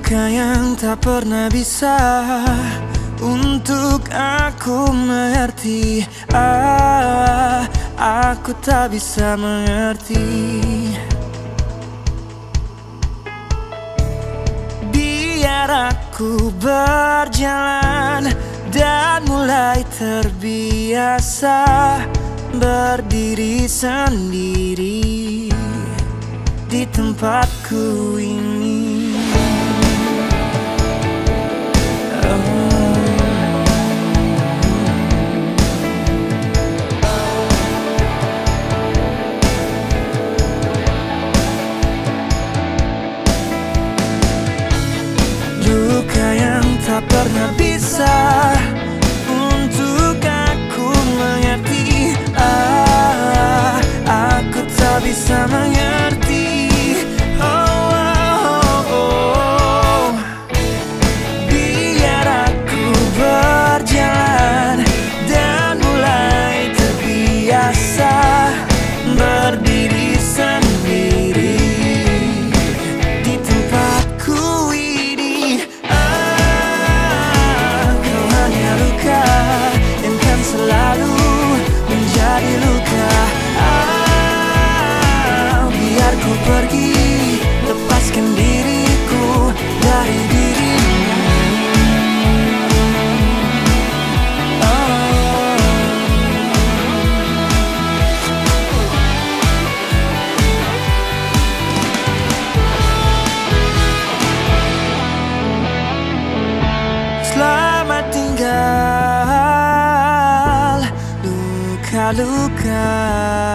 Luka yang tak pernah bisa untuk aku mengerti. Aku tak bisa mengerti. Biar aku berjalan dan mulai terbiasa berdiri sendiri di tempatku ini. Luka yang tak pernah bisa untuk aku mengerti. Aku tak bisa mengerti. Biar aku berjalan dan mulai terbiasa berdiri sendiri di tempatku ini. Kau hanya luka yang kan selalu menjadi luka. Biar ku pergi, lepaskan diriku dari dirimu. Selamat tinggal luka-luka.